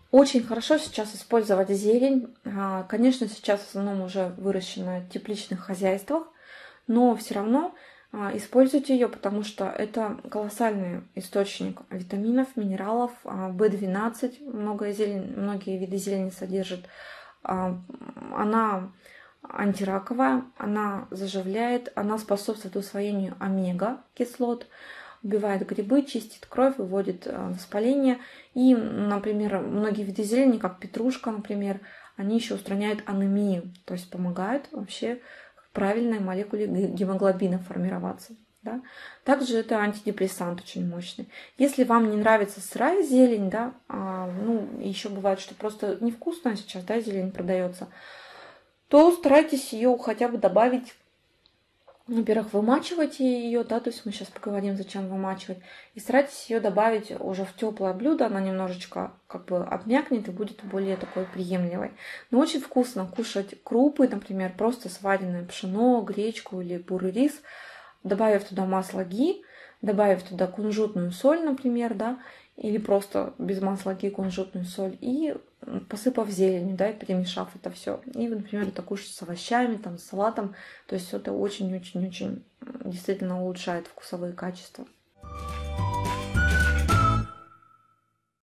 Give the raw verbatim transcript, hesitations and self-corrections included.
Очень хорошо сейчас использовать зелень. А, Конечно, сейчас в основном уже выращена в тепличных хозяйствах, но все равно а, используйте ее, потому что это колоссальный источник витаминов, минералов, а, бэ двенадцать, многое зелень, многие виды зелени содержат. А, Она антираковая, она заживляет, она способствует усвоению омега-кислот, убивает грибы, чистит кровь, выводит э, воспаление. И, например, многие виды зелени, как петрушка, например, они еще устраняют анемию, то есть помогают вообще правильной молекуле гемоглобина формироваться. Да? Также это антидепрессант очень мощный. Если вам не нравится сырая зелень, да, а, ну, еще бывает, что просто невкусная сейчас, да, зелень продается, то старайтесь ее хотя бы добавить. Во-первых, вымачивайте ее, да, то есть мы сейчас поговорим, зачем вымачивать, и старайтесь ее добавить уже в теплое блюдо, она немножечко как бы обмякнет и будет более такой приемлемой. Но очень вкусно кушать крупы, например, просто сваренное пшено, гречку или бурый рис, добавив туда масло ги, добавив туда кунжутную соль, например, да, или просто без масла ги кунжутную соль, и посыпав зеленью, да, и перемешав это все. И, например, это кушать с овощами, там, с салатом. То есть это очень-очень-очень действительно улучшает вкусовые качества.